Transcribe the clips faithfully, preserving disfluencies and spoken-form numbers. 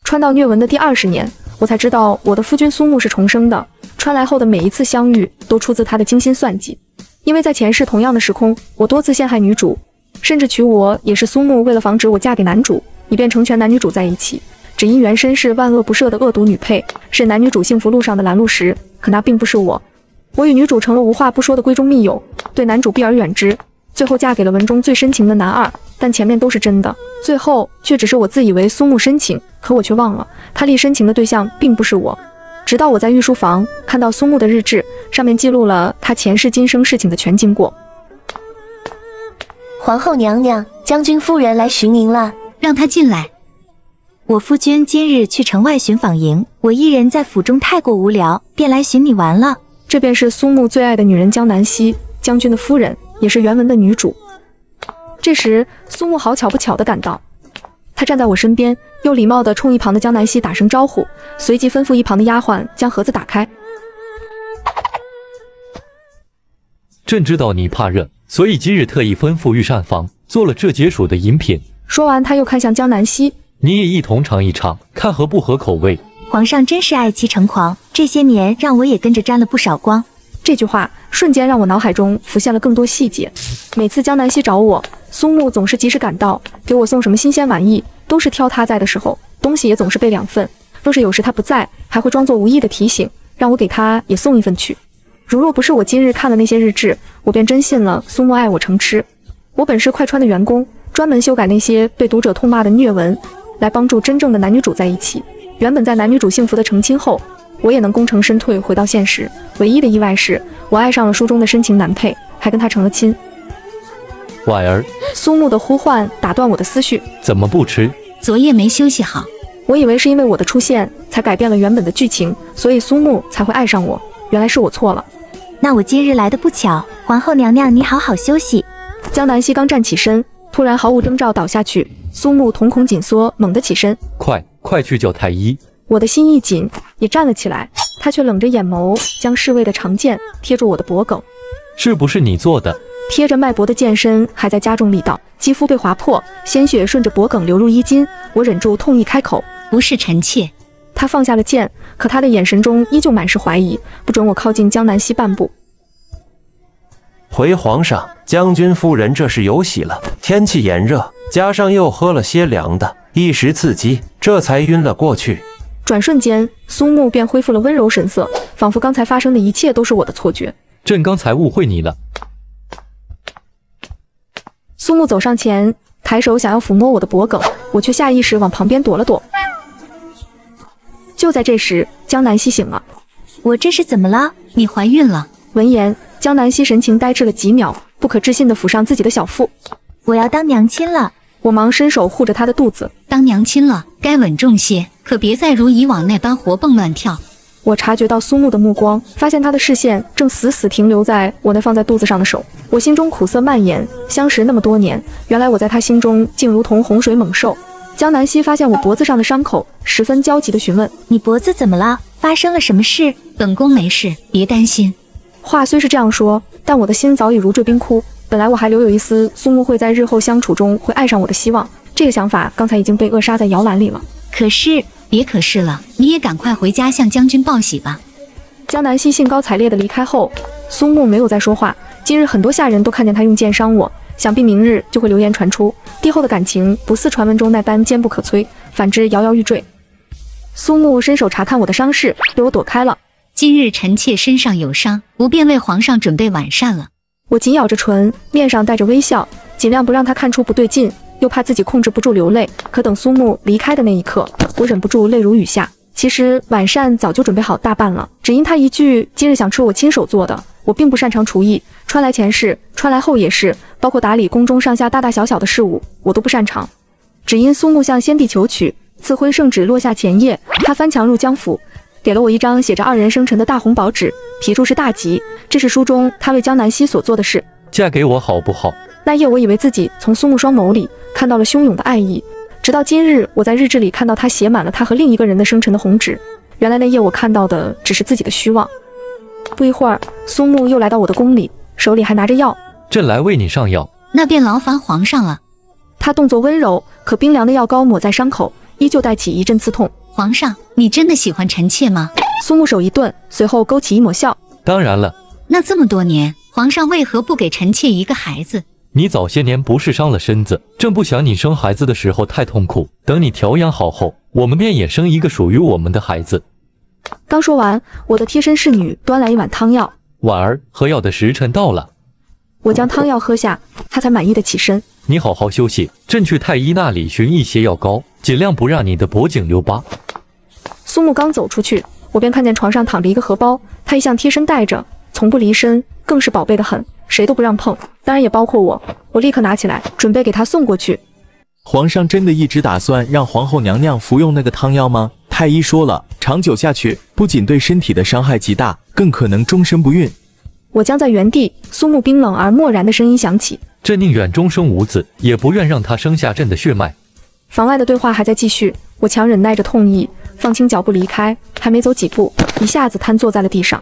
穿到虐文的第二十年，我才知道我的夫君苏木是重生的。穿来后的每一次相遇，都出自他的精心算计。因为在前世同样的时空，我多次陷害女主，甚至娶我也是苏木为了防止我嫁给男主，以便成全男女主在一起。只因原身是万恶不赦的恶毒女配，是男女主幸福路上的拦路石。可那并不是我，我与女主成了无话不说的闺中密友，对男主避而远之，最后嫁给了文中最深情的男二。但前面都是真的，最后却只是我自以为苏木深情，可我却忘了他立深情的对象并不是我。直到我在御书房看到苏木的日志，上面记录了他前世今生事情的全经过。 皇后娘娘，将军夫人来寻您了， 让她进来。 我夫君今日去城外寻访营，我一人在府中太过无聊，便来寻你玩了。 这便是苏木最爱的女人江南希，将军的夫人，也是原文的女主。这时苏木好巧不巧地赶到，他站在我身边，又礼貌地冲一旁的江南希打声招呼，随即吩咐一旁的丫鬟将盒子打开。 朕知道你怕热，所以今日特意吩咐御膳房做了这解暑的饮品。 说完，他又看向江南希， 你也一同尝一尝，看合不合口味。 皇上真是爱妻成狂，这些年让我也跟着沾了不少光。 这句话瞬间让我脑海中浮现了更多细节。每次江南希找我，苏木总是及时赶到，给我送什么新鲜玩意，都是挑他在的时候，东西也总是备两份。若是有时他不在，还会装作无意的提醒，让我给他也送一份去。如若不是我今日看了那些日志，我便真信了苏木爱我成痴。我本是快穿的员工，专门修改那些被读者痛骂的虐文，来帮助真正的男女主在一起。原本在男女主幸福的成亲后，我也能功成身退回到现实。唯一的意外是我爱上了书中的深情男配，还跟他成了亲。 婉儿， 苏木的呼唤打断我的思绪。 怎么不吃？ 昨夜没休息好。 我以为是因为我的出现才改变了原本的剧情，所以苏木才会爱上我。原来是我错了。 那我今日来的不巧，皇后娘娘你好好休息。 江南希刚站起身，突然毫无征兆倒下去，苏木瞳孔紧缩，猛地起身， 快快去叫太医。 我的心一紧，也站了起来，他却冷着眼眸，将侍卫的长剑贴住我的脖颈。 是不是你做的？ 贴着脉搏的剑身还在加重力道，肌肤被划破，鲜血顺着脖颈流入衣襟。我忍住痛意开口： 不是臣妾。 他放下了剑，可他的眼神中依旧满是怀疑，不准我靠近江南希半步。 回皇上，将军夫人这是有喜了。天气炎热，加上又喝了些凉的，一时刺激，这才晕了过去。 转瞬间，苏木便恢复了温柔神色，仿佛刚才发生的一切都是我的错觉。 朕刚才误会你了。 苏木走上前，抬手想要抚摸我的脖颈，我却下意识往旁边躲了躲。就在这时，江南希醒了。 我这是怎么了？ 你怀孕了。 闻言，江南希神情呆滞了几秒，不可置信地抚上自己的小腹。 我要当娘亲了。 我忙伸手护着她的肚子。 当娘亲了，该稳重些，可别再如以往那般活蹦乱跳。 我察觉到苏木的目光，发现他的视线正死死停留在我那放在肚子上的手。我心中苦涩蔓延，相识那么多年，原来我在他心中竟如同洪水猛兽。江南希发现我脖子上的伤口，十分焦急地询问： 你脖子怎么了？发生了什么事？ 本宫没事，别担心。 话虽是这样说，但我的心早已如坠冰窟。本来我还留有一丝苏木会在日后相处中会爱上我的希望，这个想法刚才已经被扼杀在摇篮里了。 可是别可是了，你也赶快回家向将军报喜吧。 江南希兴高采烈地离开后，苏木没有再说话。今日很多下人都看见他用剑伤我，想必明日就会流言传出，帝后的感情不似传闻中那般坚不可摧，反之摇摇欲坠。苏木伸手查看我的伤势，被我躲开了。 今日臣妾身上有伤，不便为皇上准备晚膳了。 我紧咬着唇，面上带着微笑，尽量不让他看出不对劲，又怕自己控制不住流泪。可等苏木离开的那一刻，我忍不住泪如雨下。其实晚膳早就准备好大半了，只因他一句今日想吃我亲手做的。我并不擅长厨艺，穿来前是，穿来后也是，包括打理宫中上下大大小小的事务，我都不擅长。只因苏木向先帝求娶，赐徽圣旨落下前夜，他翻墙入江府，给了我一张写着二人生辰的大红宝纸，题注是大吉，这是书中他为江南希所做的事。 嫁给我好不好？ 那夜我以为自己从苏木双眸里看到了汹涌的爱意，直到今日我在日志里看到他写满了他和另一个人的生辰的红纸，原来那夜我看到的只是自己的虚妄。不一会儿，苏木又来到我的宫里，手里还拿着药。 朕来为你上药。 那便劳烦皇上了。 他动作温柔，可冰凉的药膏抹在伤口， 依旧带起一阵刺痛。 皇上，你真的喜欢臣妾吗？ 苏木手一顿，随后勾起一抹笑。 当然了， 那这么多年，皇上为何不给臣妾一个孩子？ 你早些年不是伤了身子，正不想你生孩子的时候太痛苦。等你调养好后，我们便也生一个属于我们的孩子。 刚说完，我的贴身侍女端来一碗汤药。 婉儿，喝药的时辰到了。 我将汤药喝下，她才满意的起身。 你好好休息，朕去太医那里寻一些药膏，尽量不让你的脖颈留疤。 苏木刚走出去，我便看见床上躺着一个荷包，他一向贴身带着，从不离身，更是宝贝的很，谁都不让碰，当然也包括我。我立刻拿起来，准备给他送过去。 皇上真的一直打算让皇后娘娘服用那个汤药吗？太医说了，长久下去，不仅对身体的伤害极大，更可能终身不孕。 我僵在原地，苏木冰冷而漠然的声音响起： 朕宁愿终生无子，也不愿让他生下朕的血脉。 房外的对话还在继续，我强忍耐着痛意，放轻脚步离开，还没走几步，一下子瘫坐在了地上。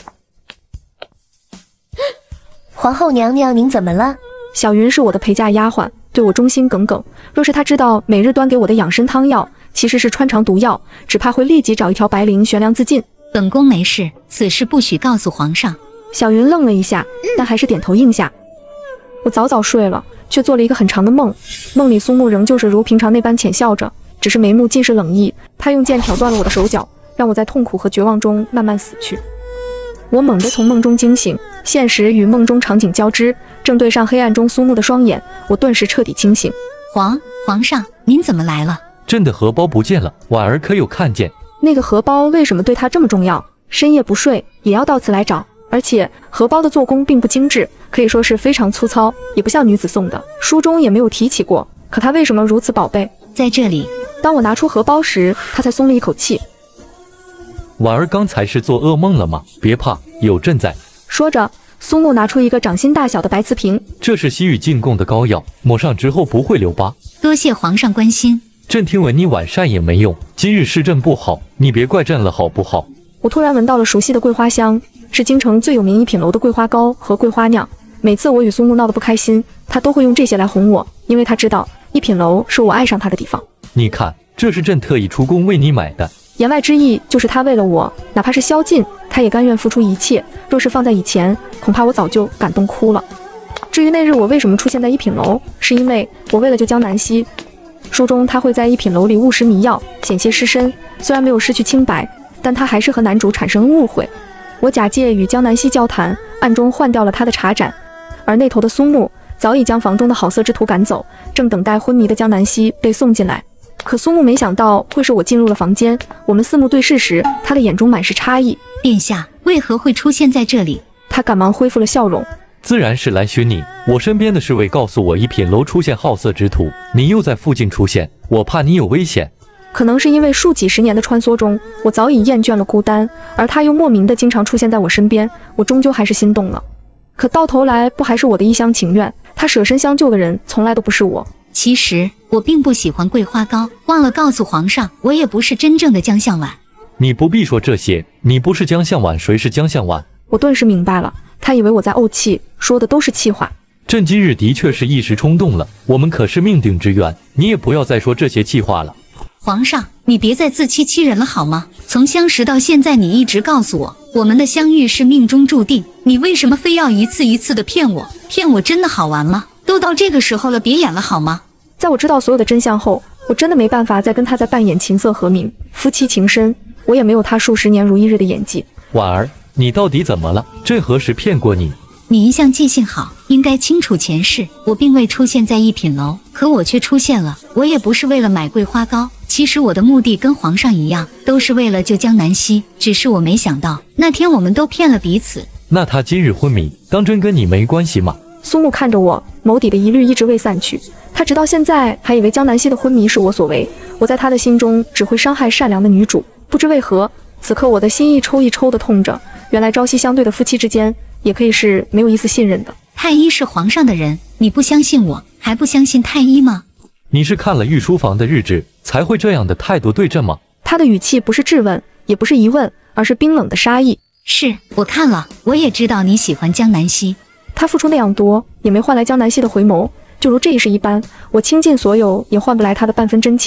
皇后娘娘，您怎么了？ 小云是我的陪嫁丫鬟，对我忠心耿耿。若是她知道每日端给我的养生汤药其实是穿肠毒药，只怕会立即找一条白绫悬梁自尽。 本宫没事，此事不许告诉皇上。 小云愣了一下，但还是点头应下。我早早睡了，却做了一个很长的梦。梦里苏木仍旧是如平常那般浅笑着，只是眉目尽是冷意。他用剑挑断了我的手脚，让我在痛苦和绝望中慢慢死去。我猛地从梦中惊醒，现实与梦中场景交织，正对上黑暗中苏木的双眼，我顿时彻底清醒。 皇皇上，您怎么来了？ 朕的荷包不见了，婉儿可有看见？ 那个荷包为什么对他这么重要？深夜不睡也要到此来找。而且荷包的做工并不精致，可以说是非常粗糙，也不像女子送的，书中也没有提起过。可他为什么如此宝贝？ 在这里。 当我拿出荷包时，他才松了一口气。 婉儿刚才是做噩梦了吗？别怕，有朕在。 说着，苏木拿出一个掌心大小的白瓷瓶， 这是西域进贡的膏药，抹上之后不会留疤。 多谢皇上关心。 朕听闻你晚膳也没用，今日是朕不好，你别怪朕了好不好？ 我突然闻到了熟悉的桂花香，是京城最有名一品楼的桂花糕和桂花酿。每次我与苏木闹得不开心，他都会用这些来哄我，因为他知道一品楼是我爱上他的地方。 你看，这是朕特意出宫为你买的。 言外之意就是他为了我，哪怕是宵禁，他也甘愿付出一切。若是放在以前，恐怕我早就感动哭了。至于那日我为什么出现在一品楼，是因为我为了救江南希。书中他会在一品楼里误食迷药，险些失身，虽然没有失去清白，但他还是和男主产生了误会。我假借与江南希交谈，暗中换掉了他的茶盏，而那头的苏木早已将房中的好色之徒赶走，正等待昏迷的江南希被送进来。可苏木没想到会是我进入了房间，我们四目对视时，他的眼中满是诧异。 殿下为何会出现在这里？ 他赶忙恢复了笑容。 自然是来寻你，我身边的侍卫告诉我一品楼出现好色之徒，你又在附近出现，我怕你有危险。 可能是因为数几十年的穿梭中，我早已厌倦了孤单，而他又莫名的经常出现在我身边，我终究还是心动了。可到头来不还是我的一厢情愿，他舍身相救的人从来都不是我。 其实我并不喜欢桂花糕，忘了告诉皇上，我也不是真正的江向晚。 你不必说这些，你不是江向晚，谁是江向晚？ 我顿时明白了，他以为我在怄气，说的都是气话。 朕今日的确是一时冲动了，我们可是命定之缘，你也不要再说这些气话了。 皇上，你别再自欺欺人了好吗？从相识到现在，你一直告诉我我们的相遇是命中注定，你为什么非要一次一次的骗我？骗我真的好玩吗？都到这个时候了，别演了好吗？ 在我知道所有的真相后，我真的没办法再跟他在扮演琴瑟和鸣，夫妻情深，我也没有他数十年如一日的演技。 婉儿，你到底怎么了？朕何时骗过你？ 你一向记性好，应该清楚前世。我并未出现在一品楼，可我却出现了。我也不是为了买桂花糕，其实我的目的跟皇上一样，都是为了救江南希。只是我没想到，那天我们都骗了彼此。 那他今日昏迷，当真跟你没关系吗？ 苏木看着我，眸底的疑虑一直未散去。他直到现在还以为江南希的昏迷是我所为，我在他的心中只会伤害善良的女主。不知为何，此刻我的心一抽一抽的痛着。原来朝夕相对的夫妻之间，也可以是没有一丝信任的。 太医是皇上的人，你不相信我，还不相信太医吗？ 你是看了御书房的日志，才会这样的态度对朕吗？ 他的语气不是质问，也不是疑问，而是冰冷的杀意。 是，我看了，我也知道你喜欢江南希。 他付出那样多，也没换来江南希的回眸，就如这一世一般，我倾尽所有也换不来他的半分真情。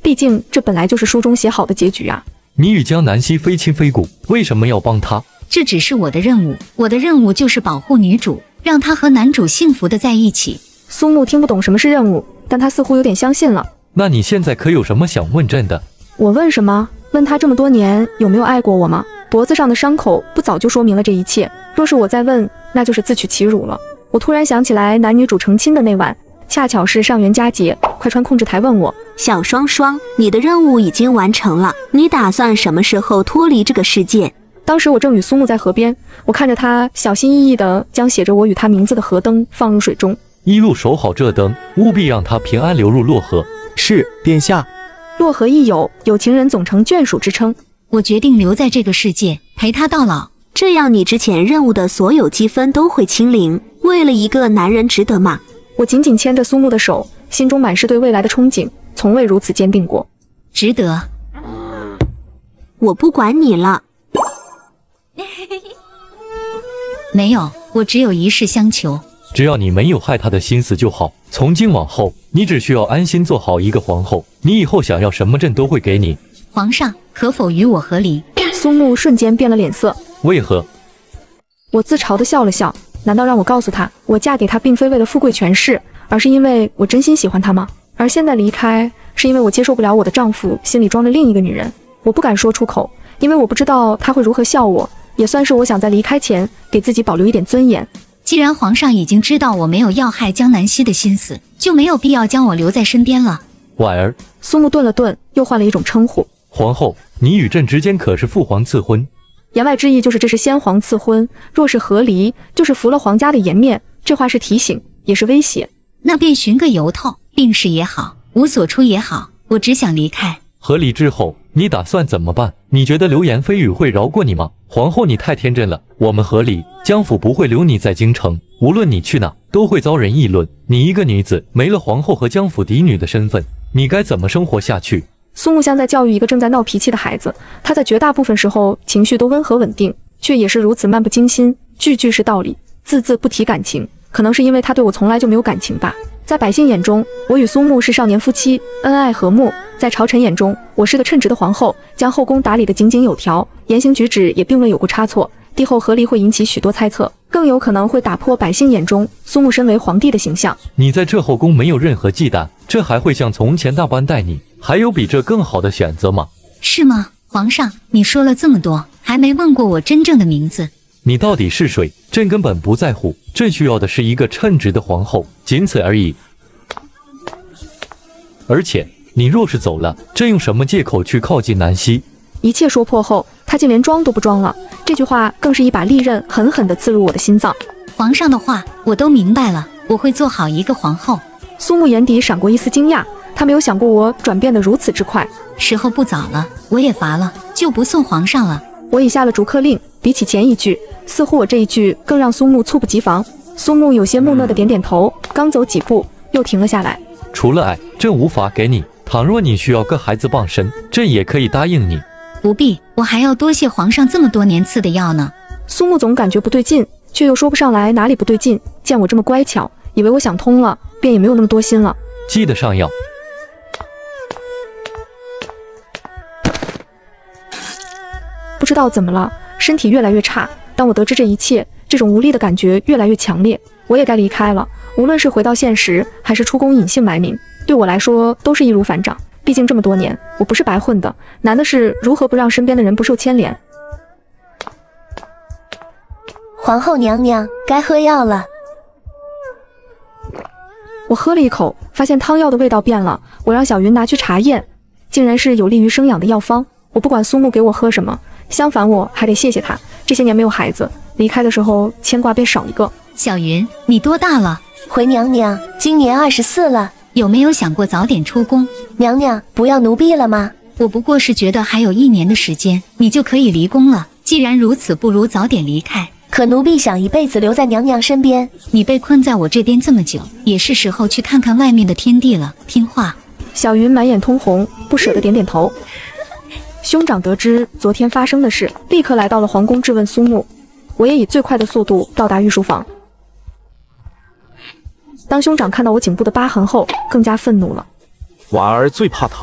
毕竟这本来就是书中写好的结局啊。 你与江南希非亲非故，为什么要帮他？ 这只是我的任务，我的任务就是保护女主，让她和男主幸福的在一起。 苏木听不懂什么是任务，但他似乎有点相信了。 那你现在可有什么想问朕的？ 我问什么？问他这么多年有没有爱过我吗？脖子上的伤口不早就说明了这一切，若是我再问，那就是自取其辱了。我突然想起来男女主成亲的那晚，恰巧是上元佳节，快川控制台问我， 小双双，你的任务已经完成了，你打算什么时候脱离这个世界？ 当时我正与苏木在河边，我看着他小心翼翼地将写着我与他名字的河灯放入水中， 一路守好这灯，务必让它平安流入洛河。 是，殿下。 洛河亦有，有情人总成眷属之称。 我决定留在这个世界，陪他到老。 这样你之前任务的所有积分都会清零，为了一个男人值得吗？ 我紧紧牵着苏木的手，心中满是对未来的憧憬，从未如此坚定过。 值得。 我不管你了。 没有，我只有一事相求。 只要你没有害他的心思就好。从今往后，你只需要安心做好一个皇后，你以后想要什么朕都会给你。 皇上，可否与我和离？ 苏木瞬间变了脸色。 为何？ 我自嘲地笑了笑。难道让我告诉他，我嫁给他并非为了富贵权势，而是因为我真心喜欢他吗？而现在离开，是因为我接受不了我的丈夫心里装着另一个女人。我不敢说出口，因为我不知道他会如何笑我，也算是我想在离开前给自己保留一点尊严。 既然皇上已经知道我没有要害江南希的心思，就没有必要将我留在身边了。 婉儿。 苏木顿了顿，又换了一种称呼。 皇后，你与朕之间可是父皇赐婚？ 言外之意就是这是先皇赐婚，若是和离，就是服了皇家的颜面。这话是提醒，也是威胁。 那便寻个由头，病逝也好，无所出也好，我只想离开。 和离之后，你打算怎么办？你觉得流言蜚语会饶过你吗？皇后，你太天真了。我们和离，江府不会留你在京城，无论你去哪，都会遭人议论。你一个女子，没了皇后和江府嫡女的身份，你该怎么生活下去？ 苏木像在教育一个正在闹脾气的孩子，他在绝大部分时候情绪都温和稳定，却也是如此漫不经心，句句是道理，字字不提感情。可能是因为他对我从来就没有感情吧。在百姓眼中，我与苏木是少年夫妻，恩爱和睦；在朝臣眼中，我是个称职的皇后，将后宫打理得井井有条，言行举止也并未有过差错。帝后和离会引起许多猜测，更有可能会打破百姓眼中苏木身为皇帝的形象。 你在这后宫没有任何忌惮，这还会像从前那般待你？还有比这更好的选择吗？ 是吗？皇上，你说了这么多，还没问过我真正的名字。 你到底是谁？朕根本不在乎，朕需要的是一个称职的皇后，仅此而已。而且，你若是走了，朕用什么借口去靠近南希？ 一切说破后，他竟连装都不装了。这句话更是一把利刃，狠狠地刺入我的心脏。 皇上的话我都明白了，我会做好一个皇后。 苏木眼底闪过一丝惊讶，他没有想过我转变得如此之快。 时候不早了，我也乏了，就不送皇上了。 我已下了逐客令，比起前一句，似乎我这一句更让苏木猝不及防。苏木有些木讷的点点头，刚走几步又停了下来。 除了爱，朕无法给你。倘若你需要个孩子傍身，朕也可以答应你。 不必，我还要多谢皇上这么多年赐的药呢。 苏木总感觉不对劲，却又说不上来哪里不对劲。见我这么乖巧，以为我想通了，便也没有那么多心了。 记得上药。 不知道怎么了，身体越来越差。当我得知这一切，这种无力的感觉越来越强烈。我也该离开了，无论是回到现实，还是出宫隐姓埋名，对我来说都是易如反掌。毕竟这么多年，我不是白混的，难的是如何不让身边的人不受牵连。 皇后娘娘，该喝药了。 我喝了一口，发现汤药的味道变了。我让小云拿去查验，竟然是有利于生养的药方。我不管苏木给我喝什么，相反我还得谢谢他。这些年没有孩子，离开的时候牵挂便少一个。 小云，你多大了？ 回娘娘，今年二十四了。 有没有想过早点出宫？ 娘娘，不要奴婢了吗？ 我不过是觉得还有一年的时间，你就可以离宫了。既然如此，不如早点离开。 可奴婢想一辈子留在娘娘身边。 你被困在我这边这么久，也是时候去看看外面的天地了。听话。 小云满眼通红，不舍得点点头。兄长得知昨天发生的事，立刻来到了皇宫质问苏木。我也以最快的速度到达御书房。当兄长看到我颈部的疤痕后，更加愤怒了。 婉儿最怕疼了，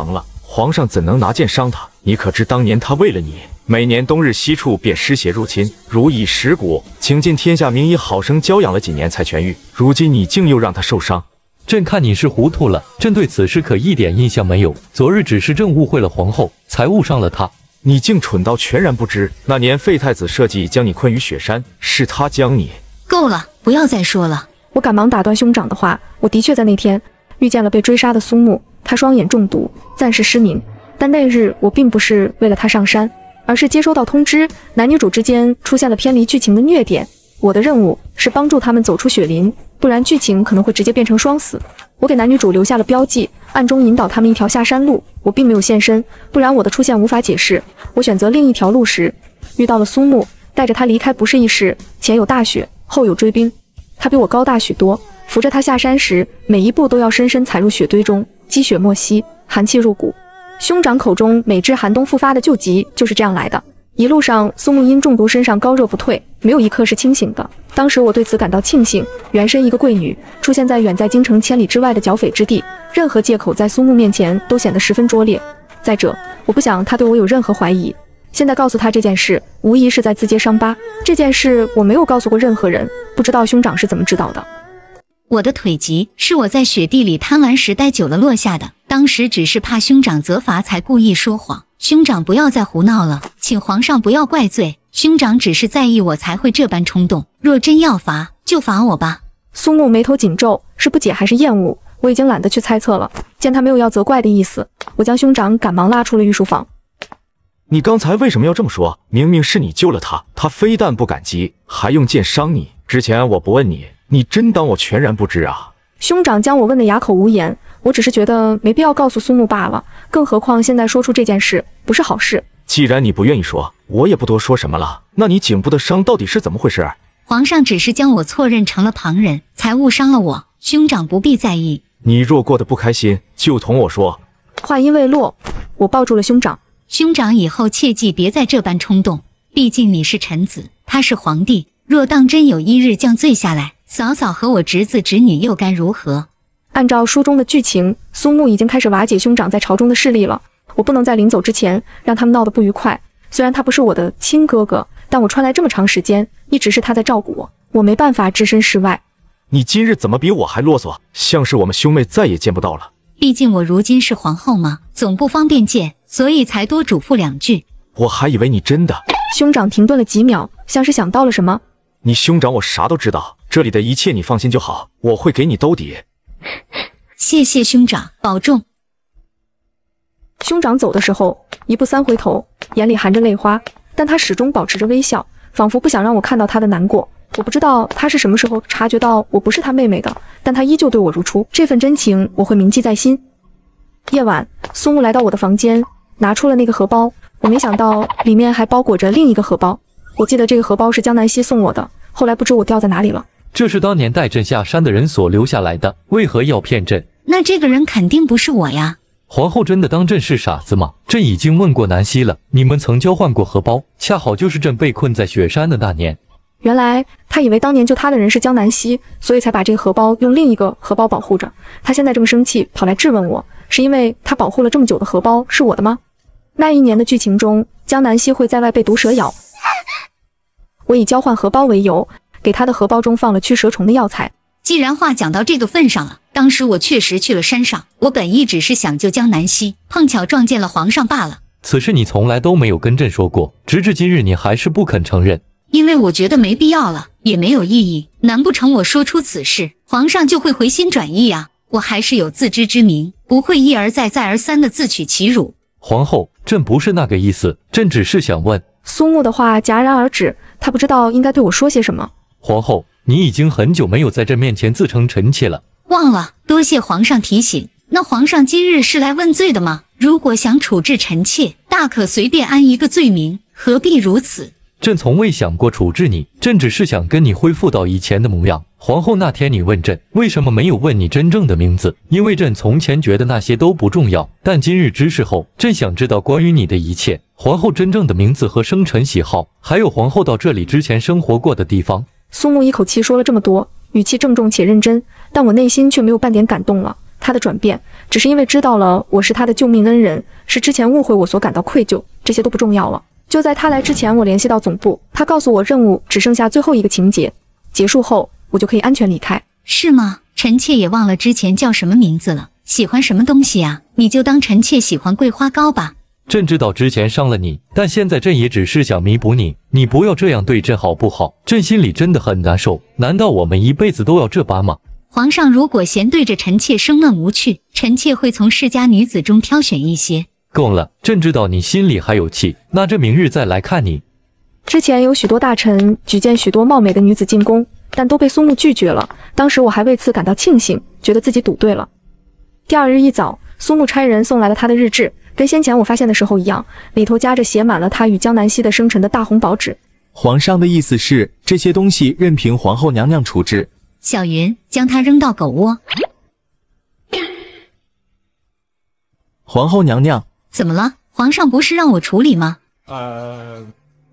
皇上怎能拿剑伤他？你可知当年他为了你，每年冬日西处便失血入侵，如以蚀骨，倾尽天下名医好生娇养了几年才痊愈。如今你竟又让他受伤。 朕看你是糊涂了，朕对此事可一点印象没有。昨日只是朕误会了皇后，才误伤了她。 你竟蠢到全然不知，那年废太子设计将你困于雪山，是他将你…… 够了，不要再说了。 我赶忙打断兄长的话，我的确在那天遇见了被追杀的苏木，他双眼中毒，暂时失明。但那日我并不是为了他上山，而是接收到通知，男女主之间出现了偏离剧情的虐点。我的任务是帮助他们走出雪林，不然剧情可能会直接变成双死。我给男女主留下了标记，暗中引导他们一条下山路。我并没有现身，不然我的出现无法解释。我选择另一条路时，遇到了苏木，带着他离开不是易事。前有大雪，后有追兵，他比我高大许多，扶着他下山时，每一步都要深深踩入雪堆中，积雪莫息，寒气入骨。兄长口中每至寒冬复发的旧疾就是这样来的。一路上，苏木因中毒身上高热不退，没有一刻是清醒的。当时我对此感到庆幸，原身一个贵女出现在远在京城千里之外的剿匪之地，任何借口在苏木面前都显得十分拙劣。再者，我不想他对我有任何怀疑。现在告诉他这件事，无疑是在自揭伤疤。这件事我没有告诉过任何人，不知道兄长是怎么知道的。 我的腿疾是我在雪地里贪玩时待久了落下的，当时只是怕兄长责罚才故意说谎。兄长不要再胡闹了，请皇上不要怪罪。兄长只是在意我才会这般冲动，若真要罚，就罚我吧。 苏木眉头紧皱，是不解还是厌恶？我已经懒得去猜测了。见他没有要责怪的意思，我将兄长赶忙拉出了御书房。 你刚才为什么要这么说？明明是你救了他，他非但不感激，还用剑伤你。之前我不问你，你真当我全然不知啊？ 兄长将我问得哑口无言，我只是觉得没必要告诉苏木罢了，更何况现在说出这件事不是好事。 既然你不愿意说，我也不多说什么了。那你颈部的伤到底是怎么回事？ 皇上只是将我错认成了旁人，才误伤了我，兄长不必在意。 你若过得不开心，就同我说。 话音未落，我抱住了兄长。 兄长以后切记别再这般冲动，毕竟你是臣子，他是皇帝，若当真有一日降罪下来，嫂嫂和我侄子侄女又该如何？ 按照书中的剧情，苏木已经开始瓦解兄长在朝中的势力了。我不能在临走之前让他们闹得不愉快。虽然他不是我的亲哥哥，但我穿来这么长时间，一直是他在照顾我，我没办法置身事外。 你今日怎么比我还啰嗦？像是我们兄妹再也见不到了。 毕竟我如今是皇后嘛，总不方便见，所以才多嘱咐两句。 我还以为你真的…… 兄长停顿了几秒，像是想到了什么。 你兄长我啥都知道，这里的一切你放心就好，我会给你兜底。 谢谢兄长，保重。 兄长走的时候一步三回头，眼里含着泪花，但他始终保持着微笑，仿佛不想让我看到他的难过。我不知道他是什么时候察觉到我不是他妹妹的，但他依旧对我如初，这份真情我会铭记在心。夜晚，苏木来到我的房间，拿出了那个荷包，我没想到里面还包裹着另一个荷包。我记得这个荷包是江南希送我的，后来不知我掉在哪里了。 这是当年带朕下山的人所留下来的，为何要骗朕？ 那这个人肯定不是我呀。 皇后真的当朕是傻子吗？朕已经问过南希了，你们曾交换过荷包，恰好就是朕被困在雪山的那年。 原来他以为当年救他的人是江南希，所以才把这个荷包用另一个荷包保护着。他现在这么生气，跑来质问我，是因为他保护了这么久的荷包是我的吗？那一年的剧情中，江南希会在外被毒蛇咬，我以交换荷包为由，给他的荷包中放了驱蛇虫的药材。 既然话讲到这个份上了，当时我确实去了山上，我本意只是想救江南希，碰巧撞见了皇上罢了。 此事你从来都没有跟朕说过，直至今日你还是不肯承认。 因为我觉得没必要了，也没有意义。难不成我说出此事，皇上就会回心转意啊？我还是有自知之明，不会一而再再而三的自取其辱。 皇后，朕不是那个意思，朕只是想问。 苏木的话戛然而止，他不知道应该对我说些什么。 皇后，你已经很久没有在朕面前自称臣妾了。 忘了，多谢皇上提醒。那皇上今日是来问罪的吗？如果想处置臣妾，大可随便安一个罪名，何必如此？ 朕从未想过处置你，朕只是想跟你恢复到以前的模样。皇后，那天你问朕为什么没有问你真正的名字，因为朕从前觉得那些都不重要，但今日之事后，朕想知道关于你的一切，皇后真正的名字和生辰喜好，还有皇后到这里之前生活过的地方。 苏木一口气说了这么多，语气郑重且认真，但我内心却没有半点感动了。他的转变只是因为知道了我是他的救命恩人， 是之前误会我所感到愧疚，这些都不重要了。就在他来之前，我联系到总部，他告诉我任务只剩下最后一个情节，结束后我就可以安全离开。 是吗？臣妾也忘了之前叫什么名字了，喜欢什么东西啊？你就当臣妾喜欢桂花糕吧。 朕知道之前伤了你，但现在朕也只是想弥补你，你不要这样对朕好不好？朕心里真的很难受，难道我们一辈子都要这般吗？ 皇上如果嫌对着臣妾生闷无趣，臣妾会从世家女子中挑选一些。 够了，朕知道你心里还有气，那朕明日再来看你。 之前有许多大臣举荐许多貌美的女子进宫，但都被苏木拒绝了。当时我还为此感到庆幸，觉得自己赌对了。第二日一早，苏木差人送来了他的日志，跟先前我发现的时候一样，里头夹着写满了他与江南溪的生辰的大红宝纸。 皇上的意思是，这些东西任凭皇后娘娘处置。 小云，将它扔到狗窝。 皇后娘娘， 怎么了？皇上不是让我处理吗？ 呃，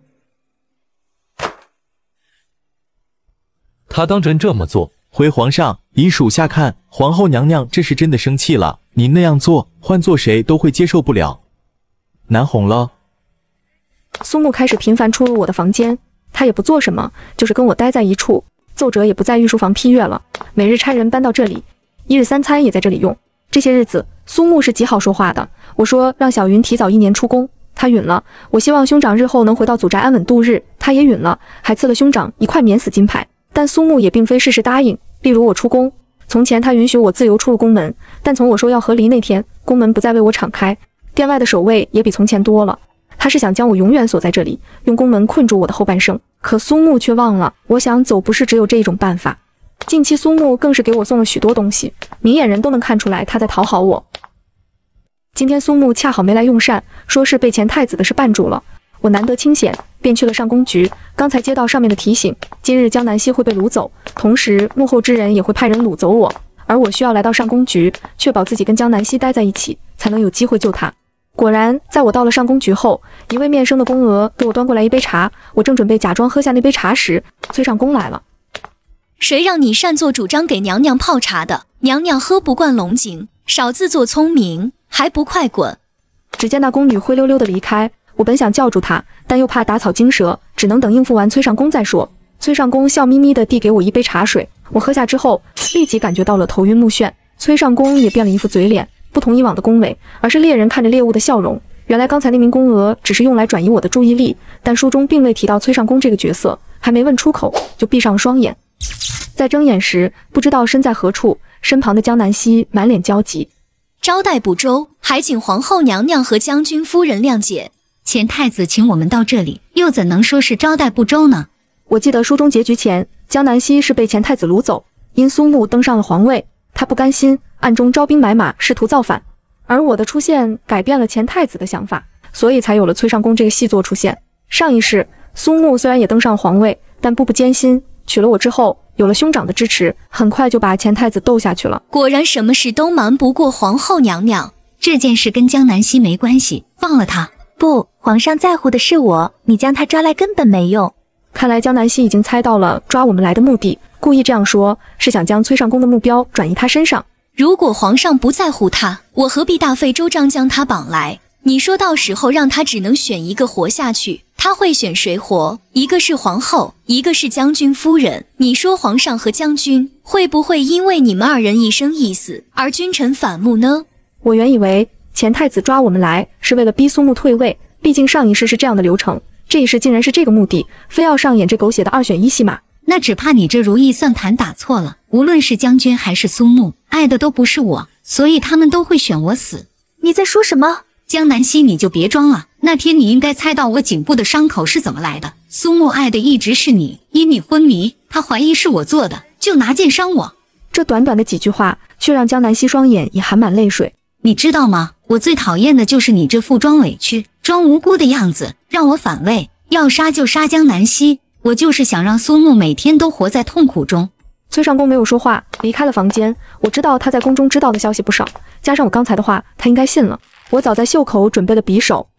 他当真这么做？ 回皇上，以属下看，皇后娘娘这是真的生气了。您那样做，换做谁都会接受不了。难哄了。 苏木开始频繁出入我的房间，他也不做什么，就是跟我待在一处。奏折也不在御书房批阅了，每日差人搬到这里，一日三餐也在这里用。这些日子，苏木是极好说话的。我说让小云提早一年出宫，他允了。我希望兄长日后能回到祖宅安稳度日，他也允了，还赐了兄长一块免死金牌。但苏木也并非事事答应。例如我出宫，从前他允许我自由出入宫门，但从我说要和离那天，宫门不再为我敞开，殿外的守卫也比从前多了。他是想将我永远锁在这里，用宫门困住我的后半生。可苏木却忘了，我想走不是只有这一种办法。近期苏木更是给我送了许多东西，明眼人都能看出来他在讨好我。今天苏木恰好没来用膳，说是被前太子的事绊住了。我难得清闲，便去了上宫局。刚才接到上面的提醒，今日江南溪会被掳走，同时幕后之人也会派人掳走我，而我需要来到上宫局，确保自己跟江南溪待在一起，才能有机会救他。果然，在我到了上宫局后，一位面生的宫娥给我端过来一杯茶。我正准备假装喝下那杯茶时，崔上宫来了。 谁让你擅作主张给娘娘泡茶的？娘娘喝不惯龙井，少自作聪明，还不快滚！ 只见那宫女灰溜溜的离开，我本想叫住她，但又怕打草惊蛇，只能等应付完崔上宫再说。崔上宫笑眯眯地递给我一杯茶水，我喝下之后，立即感觉到了头晕目眩。崔上宫也变了一副嘴脸。不同以往的恭维，而是猎人看着猎物的笑容。原来刚才那名宫娥只是用来转移我的注意力，但书中并未提到崔上宫这个角色，还没问出口就闭上了双眼。在睁眼时，不知道身在何处，身旁的江南溪满脸焦急。 招待不周，还请皇后娘娘和将军夫人谅解。 前太子请我们到这里，又怎能说是招待不周呢？ 我记得书中结局前，江南溪是被前太子掳走，因苏木登上了皇位，他不甘心，暗中招兵买马，试图造反。而我的出现改变了前太子的想法，所以才有了崔上宫这个细作出现。上一世，苏木虽然也登上皇位，但步步艰辛，娶了我之后，有了兄长的支持，很快就把前太子斗下去了。 果然什么事都瞒不过皇后娘娘。 这件事跟江南溪没关系，放了他。 不，皇上在乎的是我，你将他抓来根本没用。 看来江南溪已经猜到了抓我们来的目的，故意这样说，是想将崔上宫的目标转移他身上。 如果皇上不在乎他，我何必大费周章将他绑来？你说到时候让他只能选一个活下去，他会选谁活？一个是皇后，一个是将军夫人。你说皇上和将军会不会因为你们二人一生一死而君臣反目呢？ 我原以为前太子抓我们来是为了逼苏木退位，毕竟上一世是这样的流程，这一世竟然是这个目的，非要上演这狗血的二选一戏码。 那只怕你这如意算盘打错了，无论是将军还是苏木，爱的都不是我，所以他们都会选我死。 你在说什么？ 江南溪，你就别装了，那天你应该猜到我颈部的伤口是怎么来的。苏木爱的一直是你，因你昏迷，他怀疑是我做的，就拿剑伤我。 这短短的几句话，却让江南溪双眼也含满泪水。 你知道吗？我最讨厌的就是你这副装委屈、装无辜的样子，让我反胃。要杀就杀江南溪。我就是想让苏木每天都活在痛苦中。 崔上宫没有说话，离开了房间。我知道他在宫中知道的消息不少，加上我刚才的话，他应该信了。我早在袖口准备了匕首。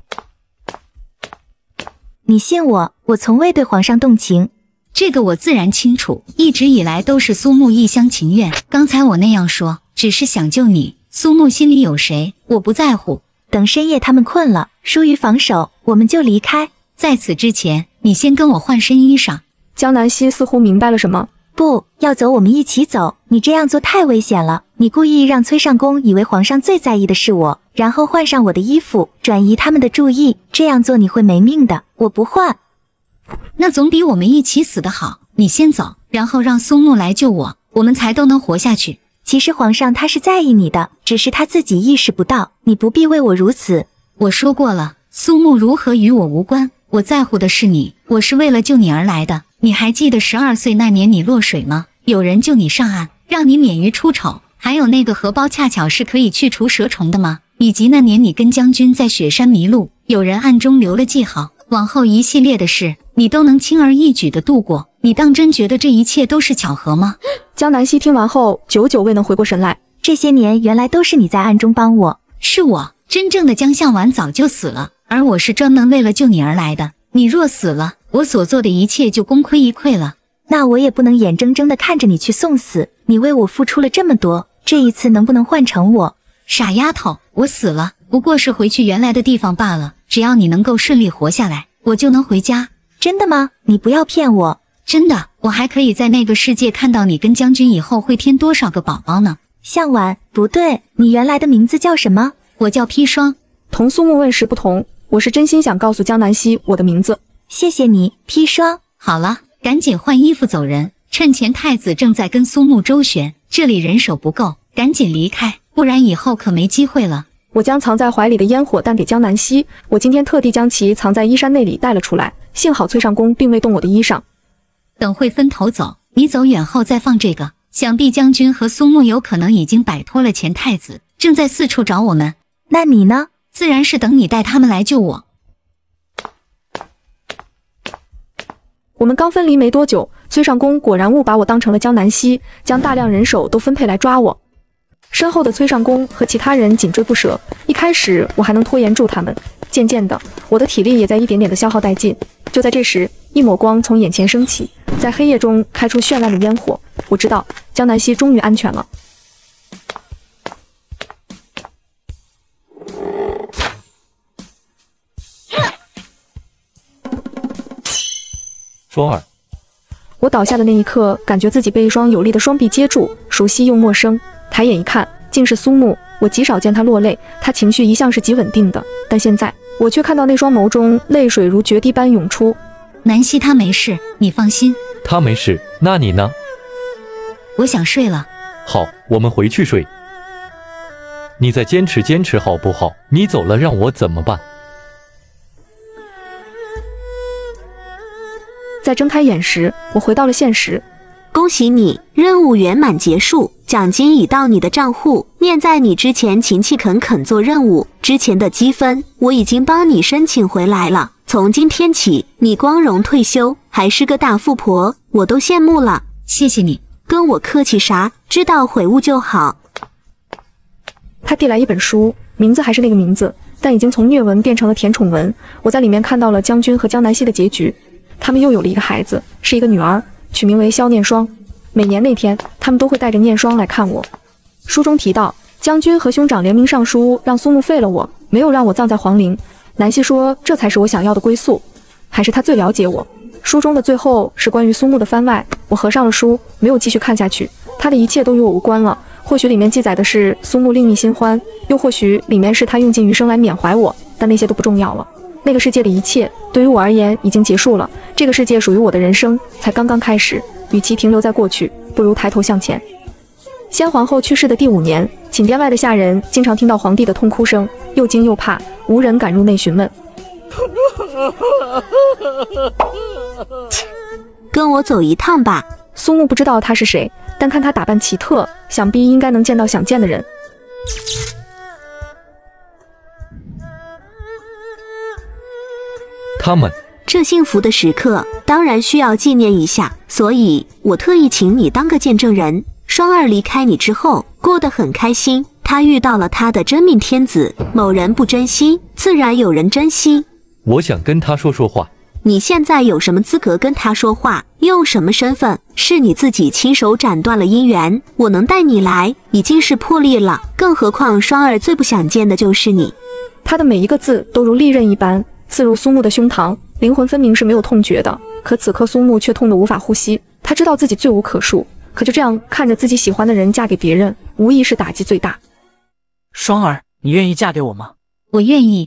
你信我，我从未对皇上动情。 这个我自然清楚，一直以来都是苏木一厢情愿。刚才我那样说，只是想救你。苏木心里有谁，我不在乎。 等深夜他们困了，疏于防守，我们就离开。 在此之前，你先跟我换身衣裳。 江南希似乎明白了什么。 不要走，我们一起走。你这样做太危险了。你故意让崔尚宫以为皇上最在意的是我，然后换上我的衣服，转移他们的注意。这样做你会没命的。我不换。 那总比我们一起死的好。你先走，然后让苏木来救我，我们才都能活下去。 其实皇上他是在意你的，只是他自己意识不到。你不必为我如此。 我说过了，苏木如何与我无关，我在乎的是你，我是为了救你而来的。你还记得十二岁那年你落水吗？有人救你上岸，让你免于出丑。还有那个荷包恰巧是可以去除蛇虫的吗？以及那年你跟将军在雪山迷路，有人暗中留了记号，往后一系列的事你都能轻而易举地度过。你当真觉得这一切都是巧合吗？ 江南希听完后久久未能回过神来。 这些年原来都是你在暗中帮我。 是我，真正的江向晚早就死了，而我是专门为了救你而来的。你若死了，我所做的一切就功亏一篑了。 那我也不能眼睁睁地看着你去送死。你为我付出了这么多，这一次能不能换成我？ 傻丫头，我死了不过是回去原来的地方罢了。只要你能够顺利活下来，我就能回家。 真的吗？你不要骗我。 真的，我还可以在那个世界看到你跟将军以后会添多少个宝宝呢。 向晚，不对，你原来的名字叫什么？ 我叫砒霜。 同苏木问时不同，我是真心想告诉江南希我的名字。 谢谢你，砒霜。 好了，赶紧换衣服走人，趁前太子正在跟苏木周旋，这里人手不够，赶紧离开，不然以后可没机会了。 我将藏在怀里的烟火弹给江南希，我今天特地将其藏在衣衫内里带了出来，幸好崔尚宫并未动我的衣裳。 等会分头走，你走远后再放这个。想必将军和苏木有可能已经摆脱了前太子，正在四处找我们。 那你呢？ 自然是等你带他们来救我。 我们刚分离没多久，崔尚宫果然误把我当成了江南希，将大量人手都分配来抓我。身后的崔尚宫和其他人紧追不舍，一开始我还能拖延住他们，渐渐的，我的体力也在一点点的消耗殆尽。就在这时，一抹光从眼前升起，在黑夜中开出绚烂的烟火。我知道江南希终于安全了。 双儿， 我倒下的那一刻，感觉自己被一双有力的双臂接住，熟悉又陌生。抬眼一看，竟是苏木。我极少见他落泪，他情绪一向是极稳定的，但现在我却看到那双眸中泪水如决堤般涌出。 南希他没事，你放心。 他没事，那你呢？ 我想睡了。 好，我们回去睡。你再坚持坚持好不好？你走了让我怎么办？ 在睁开眼时，我回到了现实。 恭喜你，任务圆满结束，奖金已到你的账户。念在你之前勤勤恳恳做任务，之前的积分我已经帮你申请回来了。从今天起，你光荣退休，还是个大富婆，我都羡慕了。 谢谢你， 跟我客气啥？知道悔悟就好。 他递来一本书，名字还是那个名字，但已经从虐文变成了甜宠文。我在里面看到了将军和江南希的结局，他们又有了一个孩子，是一个女儿，取名为萧念霜。每年那天，他们都会带着念霜来看我。书中提到，将军和兄长联名上书，让苏木废了我，没有让我葬在皇陵。南希说，这才是我想要的归宿，还是他最了解我。书中的最后是关于苏木的番外，我合上了书，没有继续看下去。他的一切都与我无关了。或许里面记载的是苏木另觅新欢，又或许里面是他用尽余生来缅怀我，但那些都不重要了。那个世界的一切对于我而言已经结束了，这个世界属于我的人生才刚刚开始。与其停留在过去，不如抬头向前。先皇后去世的第五年，寝殿外的下人经常听到皇帝的痛哭声，又惊又怕，无人敢入内询问。 跟我走一趟吧。 苏木不知道他是谁，但看他打扮奇特，想必应该能见到想见的人。 他们这幸福的时刻当然需要纪念一下，所以我特意请你当个见证人。双儿离开你之后过得很开心，他遇到了他的真命天子。某人不珍惜，自然有人珍惜。 我想跟他说说话。 你现在有什么资格跟他说话？用什么身份？是你自己亲手斩断了姻缘，我能带你来已经是破例了，更何况双儿最不想见的就是你。 他的每一个字都如利刃一般刺入苏木的胸膛，灵魂分明是没有痛觉的，可此刻苏木却痛得无法呼吸。他知道自己罪无可恕，可就这样看着自己喜欢的人嫁给别人，无疑是打击最大。 双儿，你愿意嫁给我吗？ 我愿意。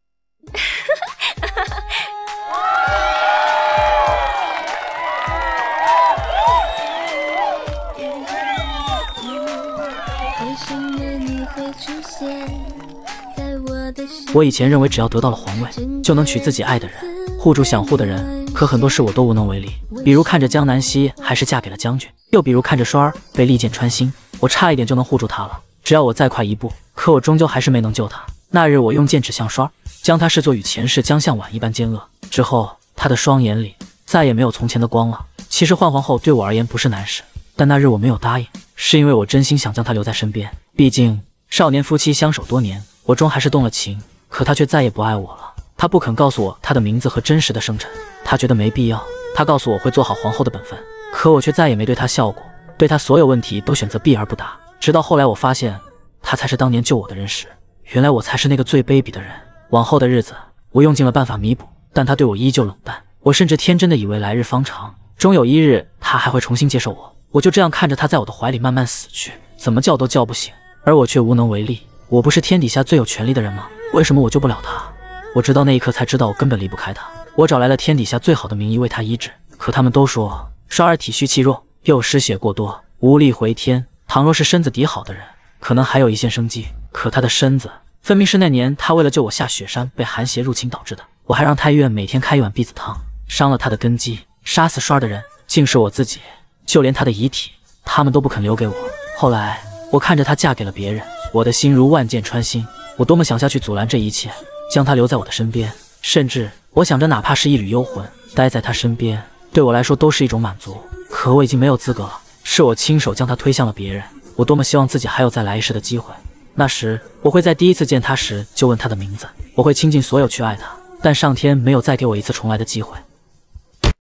我以前认为只要得到了皇位，就能娶自己爱的人，护住想护的人，可很多事我都无能为力。比如看着江南希还是嫁给了将军，又比如看着双儿被利剑穿心，我差一点就能护住她了。只要我再快一步，可我终究还是没能救她。那日我用剑指向双儿，将她视作与前世江向晚一般奸恶，之后她的双眼里再也没有从前的光了。其实换皇后对我而言不是难事，但那日我没有答应，是因为我真心想将她留在身边。毕竟少年夫妻相守多年，我终还是动了情，可他却再也不爱我了。他不肯告诉我他的名字和真实的生辰，他觉得没必要。他告诉我会做好皇后的本分，可我却再也没对他笑过，对他所有问题都选择避而不答。直到后来我发现，他才是当年救我的人时，原来我才是那个最卑鄙的人。往后的日子，我用尽了办法弥补，但他对我依旧冷淡。我甚至天真的以为来日方长，终有一日他还会重新接受我。我就这样看着他在我的怀里慢慢死去，怎么叫都叫不醒，而我却无能为力。我不是天底下最有权力的人吗？为什么我救不了他？我直到那一刻才知道我根本离不开他。我找来了天底下最好的名医为他医治，可他们都说双儿体虚气弱，又失血过多，无力回天。倘若是身子底好的人，可能还有一线生机，可他的身子分明是那年他为了救我下雪山被寒邪入侵导致的。我还让太医院每天开一碗避子汤，伤了他的根基。杀死双儿的人竟是我自己，就连他的遗体他们都不肯留给我。后来我看着她嫁给了别人，我的心如万箭穿心。我多么想下去阻拦这一切，将她留在我的身边，甚至我想着哪怕是一缕幽魂待在她身边，对我来说都是一种满足。可我已经没有资格了，是我亲手将她推向了别人。我多么希望自己还有再来一世的机会，那时我会在第一次见她时就问她的名字，我会倾尽所有去爱她，但上天没有再给我一次重来的机会。